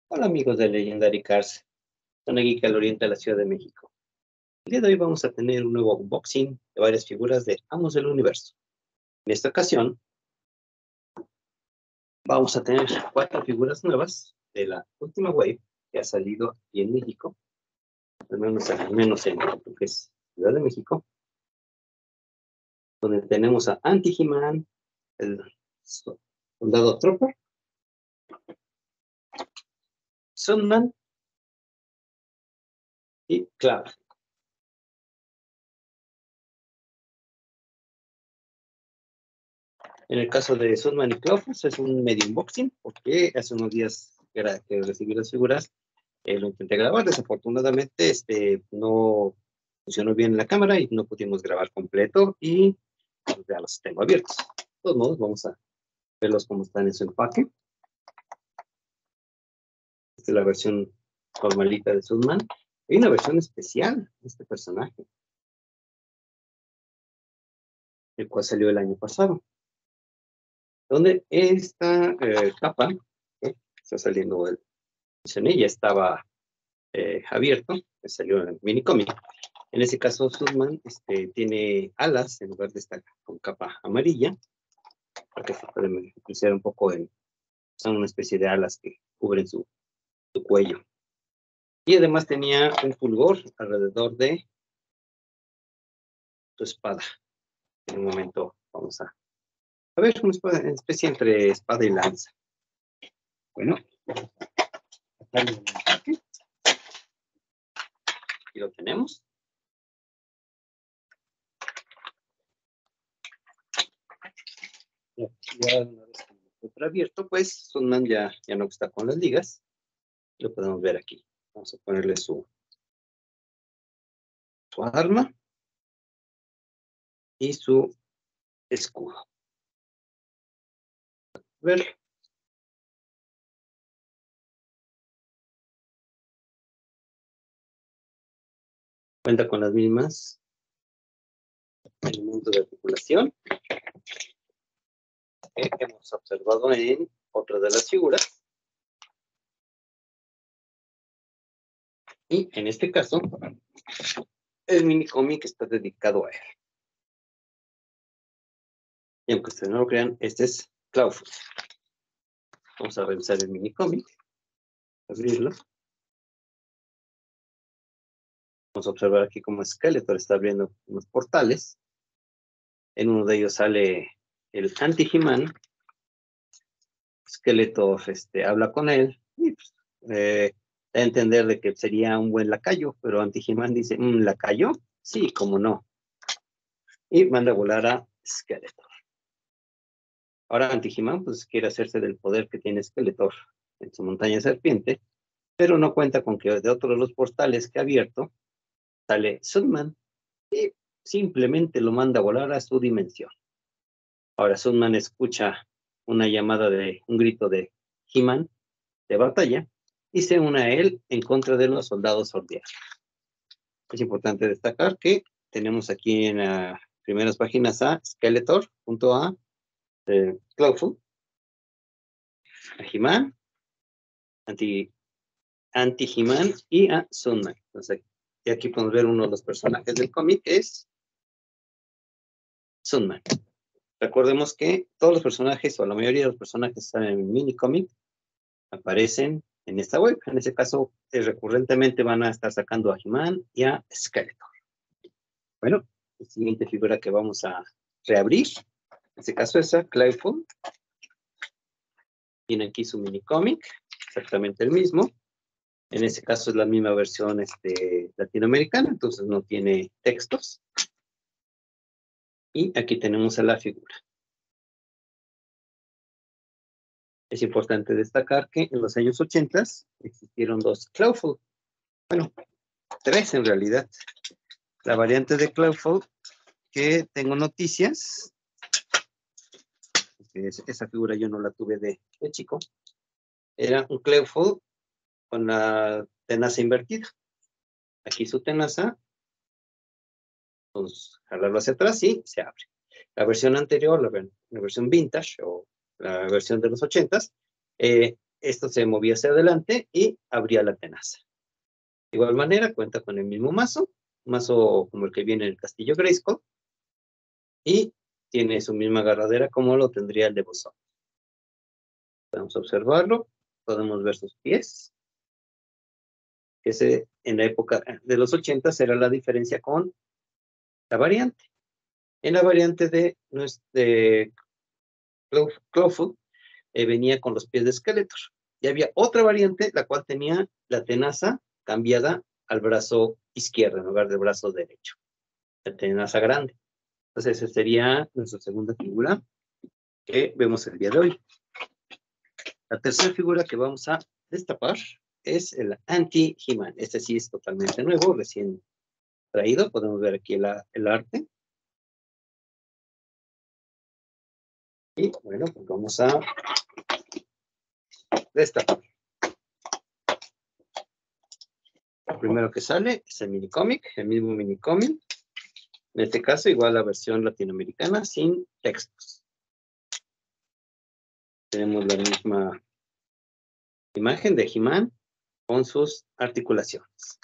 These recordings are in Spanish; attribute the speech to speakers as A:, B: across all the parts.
A: Hola amigos de Legendary Cars, zona geek al oriente de la Ciudad de México. El día de hoy vamos a tener un nuevo unboxing de varias figuras de Amos del Universo. En esta ocasión vamos a tener 4 figuras nuevas de la última wave que ha salido aquí en México, al menos en lo que es Ciudad de México, donde tenemos a Anti-He-Man, el Soldado Trooper, Sunman y Cloud. En el caso de Sunman y Cloud, pues es un medio unboxing, porque hace unos días que recibí las figuras, lo intenté grabar. Desafortunadamente, no funcionó bien la cámara y no pudimos grabar completo y pues, ya los tengo abiertos. De todos modos, vamos a verlos como están en su empaque. Esta es la versión normalita de Sunman. Hay una versión especial de este personaje, el cual salió el año pasado, donde esta capa, está saliendo el ya estaba abierto, que salió en el mini cómic. En ese caso, Sunman tiene alas en lugar de estar con capa amarilla, porque se puede apreciar un poco son una especie de alas que cubren su cuello. Y además tenía un fulgor alrededor de su espada. En un momento vamos a ver una especie entre espada y lanza. Bueno, aquí lo tenemos. Ya una vez que está abierto, pues Sunman ya no está con las ligas. Lo podemos ver aquí. Vamos a ponerle su arma y su escudo. A ver. Cuenta con las mismas elementos de articulación que hemos observado en otra de las figuras. Y en este caso, el mini cómic está dedicado a él. Y aunque ustedes no lo crean, este es Cloudfoot. Vamos a revisar el mini cómic, abrirlo. Vamos a observar aquí cómo Skeletor está abriendo unos portales. En uno de ellos sale el Anti-He-Man. Skeletor habla con él y pues, da a entender de que sería un buen lacayo, pero Anti-He-Man dice, ¿lacayo? Sí, cómo no. Y manda a volar a Skeletor. Ahora Anti-He-Man pues quiere hacerse del poder que tiene Skeletor en su montaña serpiente, pero no cuenta con que de otro de los portales que ha abierto sale Sunman y simplemente lo manda a volar a su dimensión. Ahora Sunman escucha una llamada un grito de He-Man de batalla y se une a él en contra de los soldados sordianos. Es importante destacar que tenemos aquí en las primeras páginas a Skeletor junto a Cloudfoot, a He-Man, Anti-He-Man y a Sunman. Entonces, aquí podemos ver uno de los personajes del cómic, es Sunman. Recordemos que todos los personajes, o la mayoría de los personajes que están en el mini cómic, aparecen en esta web. En este caso, recurrentemente van a estar sacando a He-Man y a Skeletor. Bueno, la siguiente figura que vamos a reabrir, en este caso es a Cloudfoot. Tiene aquí su mini cómic, exactamente el mismo. En este caso es la misma versión latinoamericana, entonces no tiene textos. Y aquí tenemos a la figura. Es importante destacar que en los años 80 existieron 2 Cloudfoot. Bueno, 3 en realidad. La variante de Cloudfoot que tengo noticias. Esa figura yo no la tuve de chico. Era un Cloudfoot con la tenaza invertida. Aquí su tenaza. Vamos a jalarlo hacia atrás y se abre. La versión anterior, la versión vintage o la versión de los 80s, esto se movía hacia adelante y abría la tenaza. De igual manera, cuenta con el mismo mazo, un mazo como el que viene en el Castillo Grayskull, y tiene su misma agarradera como lo tendría el de Buzón. Podemos observarlo, podemos ver sus pies. Ese, en la época de los 80 era la diferencia con la variante. En la variante de Clawfoot venía con los pies de Skeletor. Y había otra variante, la cual tenía la tenaza cambiada al brazo izquierdo en lugar del brazo derecho. La tenaza grande. Entonces, esa sería nuestra segunda figura que vemos el día de hoy. La tercera figura que vamos a destapar es el Anti-He-Man. Este sí es totalmente nuevo, recién traído. Podemos ver aquí el arte. Y bueno, pues vamos a destapar. Lo primero que sale es el minicómic, el mismo minicómic. En este caso, igual la versión latinoamericana sin textos. Tenemos la misma imagen de He-Man con sus articulaciones.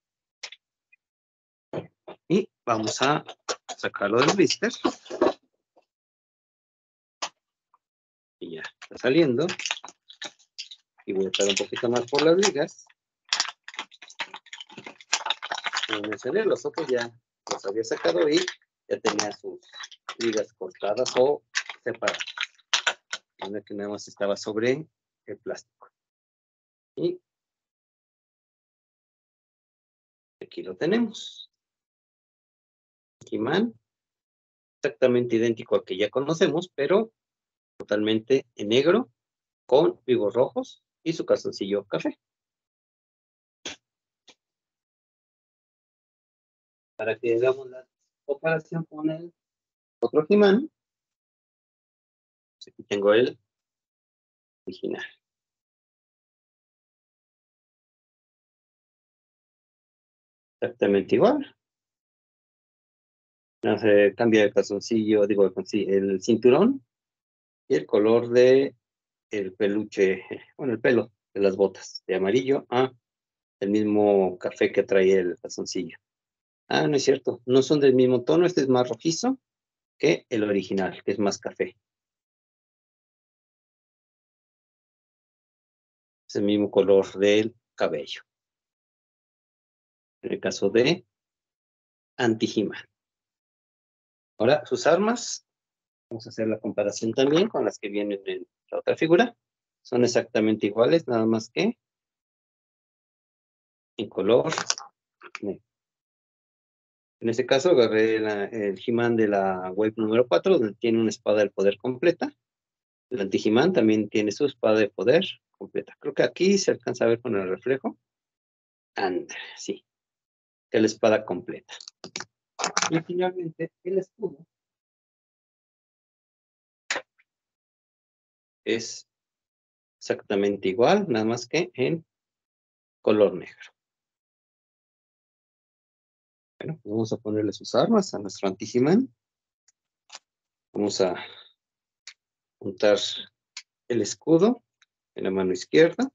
A: Y vamos a sacarlo del blister. Y ya está saliendo. Y voy a echar un poquito más por las ligas. Como mencioné, los otros ya los había sacado y ya tenía sus ligas cortadas o separadas. Donde que nada más estaba sobre el plástico. Y aquí lo tenemos. He-Man, exactamente idéntico al que ya conocemos, pero totalmente en negro, con vivos rojos y su calzoncillo café. Para que hagamos la comparación con el otro He-Man, aquí tengo el original. Exactamente igual. No se cambia el calzoncillo, digo, el cinturón y el color de el peluche, bueno, el pelo de las botas, de amarillo a el mismo café que trae el calzoncillo. Ah, no es cierto, no son del mismo tono, este es más rojizo que el original, que es más café. Es el mismo color del cabello. En el caso de Anti-He-Man. Ahora, sus armas, vamos a hacer la comparación también con las que vienen en la otra figura. Son exactamente iguales, nada más que en color negro. En este caso agarré el He-Man de la wave número 4, donde tiene una espada del poder completa. El Anti-He-Man también tiene su espada de poder completa. Creo que aquí se alcanza a ver con el reflejo. Anda, sí. Es la espada completa. Y finalmente el escudo es exactamente igual, nada más que en color negro. Bueno, vamos a ponerle sus armas a nuestro Anti-He-Man. Vamos a juntar el escudo en la mano izquierda.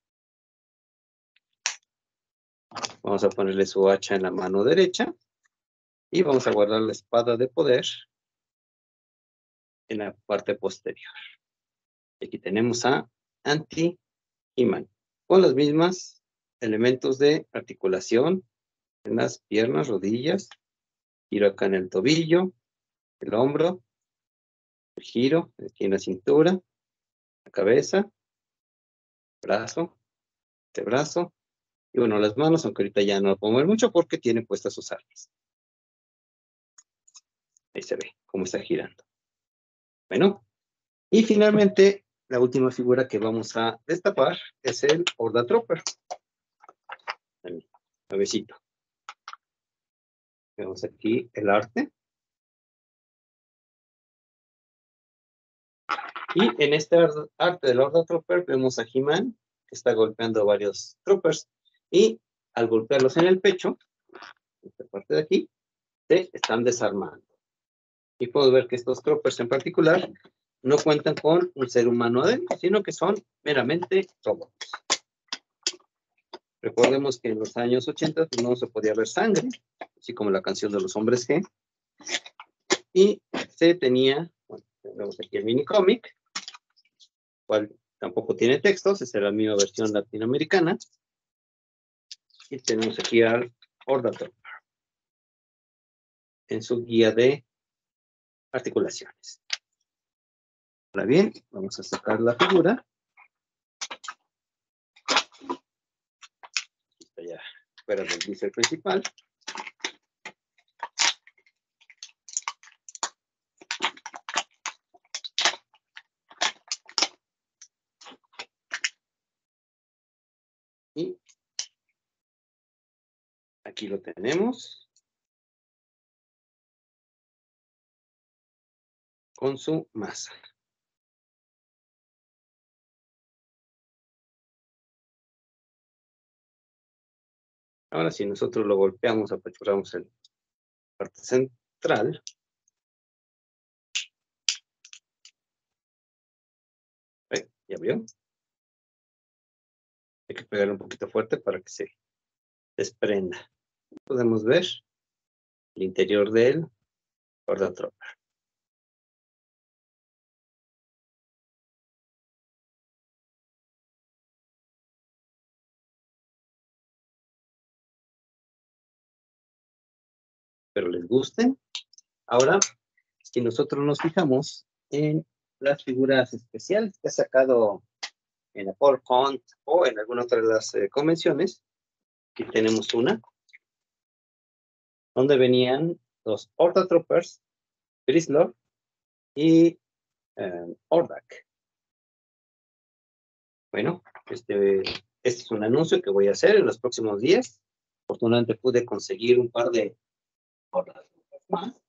A: Vamos a ponerle su hacha en la mano derecha. Y vamos a guardar la espada de poder en la parte posterior. Aquí tenemos a Anti-He-Man con los mismos elementos de articulación en las piernas, rodillas, giro acá en el tobillo, el hombro, el giro aquí en la cintura, la cabeza, brazo, este brazo, y bueno, las manos, aunque ahorita ya no lo puedo mover mucho porque tiene puestas sus armas. Ahí se ve cómo está girando. Bueno, y finalmente, la última figura que vamos a destapar es el Horda Trooper. Nuevecito. Vemos aquí el arte. Y en este arte del Horda Trooper vemos a He-Man que está golpeando a varios troopers. Y al golpearlos en el pecho, esta parte de aquí, se están desarmando. Y puedo ver que estos troopers en particular no cuentan con un ser humano adentro, sino que son meramente robots. Recordemos que en los años 80 pues, no se podía ver sangre, así como la canción de los hombres G. Y se tenía, bueno, tenemos aquí el mini cómic, cual tampoco tiene textos, esa es la misma versión latinoamericana. Y tenemos aquí al Horda Trooper en su guía de articulaciones. Ahora bien, vamos a sacar la figura. Está ya fuera del bíceps principal. Y aquí lo tenemos con su masa. Ahora si nosotros lo golpeamos, apachurramos en la parte central. ¿Ya vio? Hay que pegarle un poquito fuerte para que se desprenda. Podemos ver el interior del Horda Trooper. Espero les gusten. Ahora, si nosotros nos fijamos en las figuras especiales que ha sacado en la PowerPoint o en alguna otra de las convenciones, aquí tenemos una, donde venían los Horda Troopers, Grislor y Hordak. Bueno, este es un anuncio que voy a hacer en los próximos días. Afortunadamente pude conseguir un par de Horda Troopers más.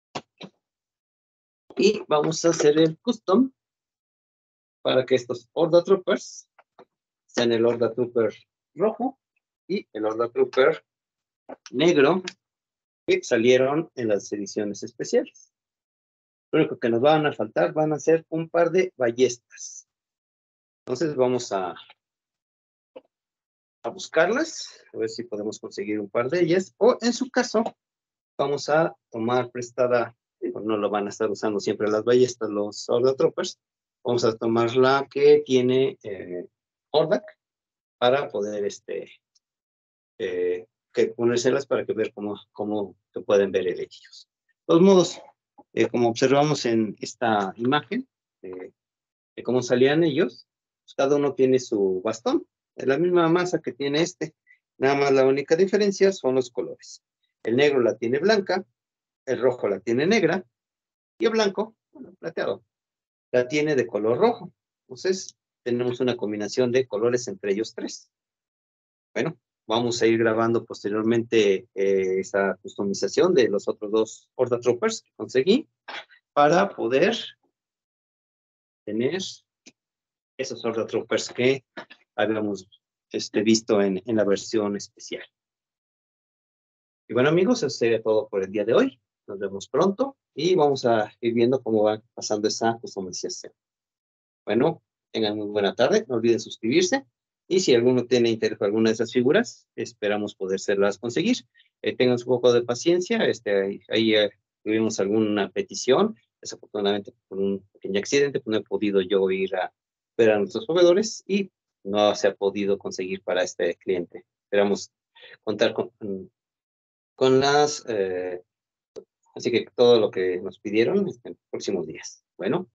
A: Y vamos a hacer el custom para que estos Horda Troopers sean el Horda Trooper rojo y el Horda Trooper negro que salieron en las ediciones especiales. Lo único que nos van a faltar van a ser un par de ballestas. Entonces vamos a buscarlas, a ver si podemos conseguir un par de ellas, o en su caso vamos a tomar prestada, no lo van a estar usando siempre las ballestas los Horda Troopers, vamos a tomar la que tiene Hordak para poder que ponérselas para que ver cómo se pueden ver ellos. De todos modos, como observamos en esta imagen de cómo salían ellos, pues cada uno tiene su bastón, es la misma masa que tiene nada más la única diferencia son los colores. El negro la tiene blanca, el rojo la tiene negra, y el blanco, bueno, plateado, la tiene de color rojo. Entonces, tenemos una combinación de colores entre ellos tres. Bueno, vamos a ir grabando posteriormente esa customización de los otros dos Horda Troopers que conseguí para poder tener esos Horda Troopers que habíamos visto en la versión especial. Y bueno, amigos, eso sería todo por el día de hoy. Nos vemos pronto y vamos a ir viendo cómo va pasando esa customización. Bueno, tengan muy buena tarde. No olviden suscribirse. Y si alguno tiene interés por alguna de esas figuras, esperamos podérselas conseguir. Tengan un poco de paciencia. Ahí tuvimos alguna petición. Desafortunadamente, por un pequeño accidente, pues no he podido yo ir a ver a nuestros proveedores y no se ha podido conseguir para este cliente. Esperamos contar con las... así que todo lo que nos pidieron en los próximos días. Bueno.